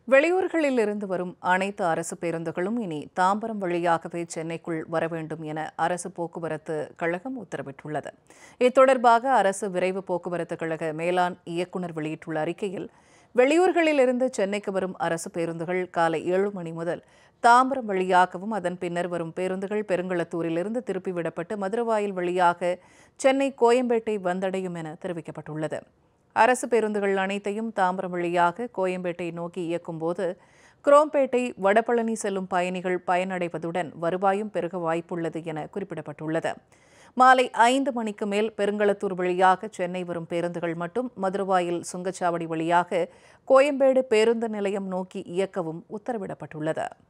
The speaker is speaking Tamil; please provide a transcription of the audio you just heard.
வெளியூர்களில் இருந்து வரும் அனைத்து அரசு பேருந்துகளும் இனி தாம்பரம் வழியாகவே சென்னைக்குள் வர வேண்டும் என அரசு போக்குவரத்து கழகம் உத்தரவிட்டுள்ளது. இத்தொடர்பாக அரசு விரைவு போக்குவரத்து கழக மேலாண் இயக்குநர் வெளியிட்டுள்ள அறிக்கையில், வெளியூர்களில் இருந்து சென்னைக்கு வரும் அரசு பேருந்துகள் காலை 7 மணி முதல் தாம்பரம் வழியாகவும், அதன் பின்னர் வரும் பேருந்துகள் பெருங்களத்தூரிலிருந்து திருப்பிவிடப்பட்டு மதுரவாயில் வழியாக சென்னை கோயம்பேட்டை வந்தடையும் என தெரிவிக்கப்பட்டுள்ளது. அரசு பேருந்துகள் அனைத்தையும் தாம்பரம் வழியாக கோயம்பேட்டை நோக்கி இயக்கும்போது குரோம்பேட்டை, வடபழனி செல்லும் பயணிகள் பயனடைவதுடன் வருவாயும் பெருக வாய்ப்புள்ளது என குறிப்பிடப்பட்டுள்ளது. மாலை 5 மணிக்கு மேல் பெருங்களத்தூர் வழியாக சென்னை வரும் பேருந்துகள் மட்டும் மதுரவாயில் சுங்கச்சாவடி வழியாக கோயம்பேடு பேருந்து நிலையம் நோக்கி இயக்கவும் உத்தரவிடப்பட்டுள்ளது.